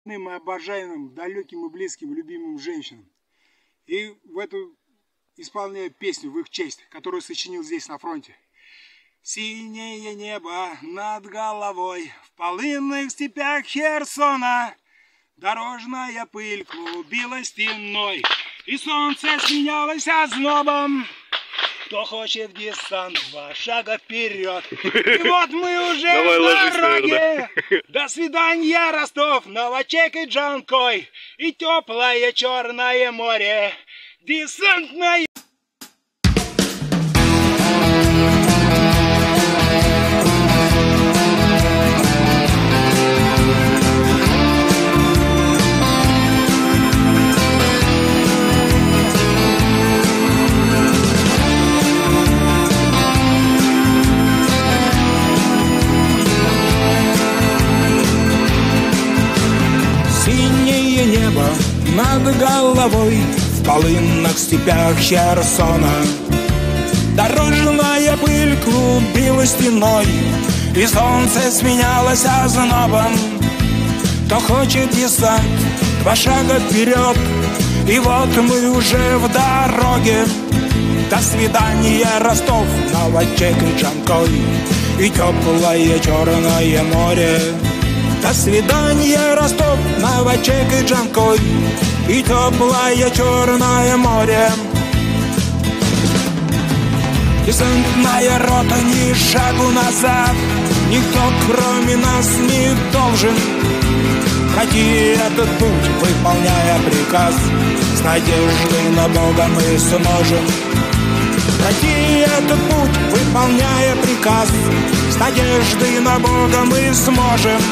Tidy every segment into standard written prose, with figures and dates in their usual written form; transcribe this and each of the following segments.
Мы обожаемым, далеким и близким, любимым женщинам. И в эту исполняю песню в их честь, которую сочинил здесь на фронте. Синее небо над головой, в полынных степях Херсона дорожная пыль клубилась стеной, и солнце сменялось ознобом. Кто хочет десант, 2 шага вперед. И вот мы уже в дороге. До свидания, Ростов, Новочек и Джанкой. И теплое Черное море. Десантное. Синее небо над головой, в полынных степях Херсона дорожная пыль клубилась стеной, и солнце сменялось ознобом. Кто хочет десант, 2 шага вперед. И вот мы уже в дороге. До свидания, Ростов, Новочек и Джанкой. И теплое Черное море. До свидания, Ростов, Новочек и Джанкой. И теплое Черное море. Десантная рота, ни шагу назад. Никто кроме нас не должен пройти этот путь, выполняя приказ. С надеждой на Бога мы сможем пройти этот путь, выполняя приказ. С надеждой на Бога мы сможем.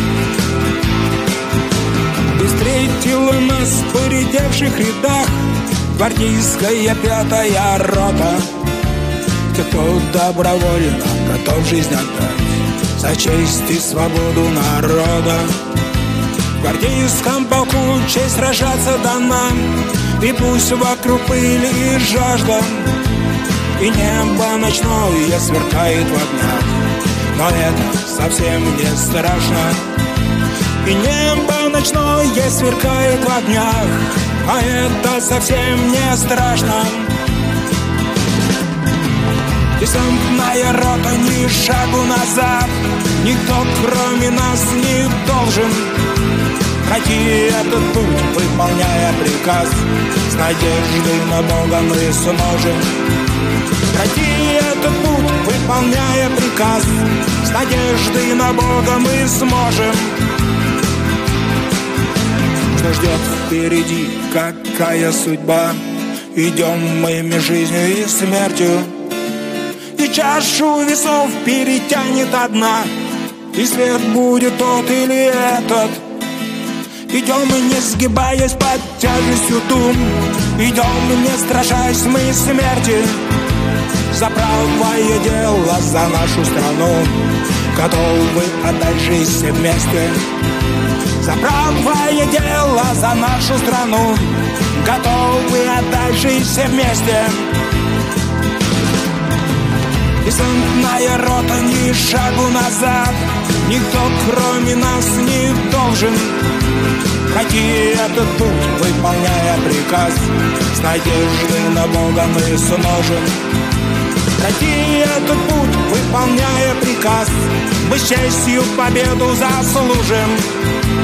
И встретила нас в поредевших рядах гвардейская 5-я рота. Кто добровольно готов жизнь отдать за честь и свободу народа. В гвардейском полку честь сражаться дана, и пусть вокруг пыль и жажда, и небо ночное сверкает в огнях, но это совсем не страшно. И небо ночное сверкает в огнях, а это совсем не страшно. Десантная рота, ни шагу назад. Никто кроме нас не должен пройти этот путь, выполняя приказ. С надеждой на Бога мы сможем пройти этот путь, выполняя приказ. С надеждой на Бога мы сможем. Что ждет впереди, какая судьба? Идем мы между жизнью и смертью, и чашу весов перетянет одна, и свет будет тот или этот. Идем мы, не сгибаясь под тяжестью дум, идем, не страшась мы смерти, за правое дело, за нашу страну, готовы отдать жизнь все вместе. За правое дело, за нашу страну, готовы отдать жизнь все вместе. Десантная рота, ни шагу назад. Никто кроме нас не должен пройти этот путь, выполняя приказ. С надеждой на Бога мы сможем пройти этот путь, выполняя приказ. Мы с честью победу заслужим.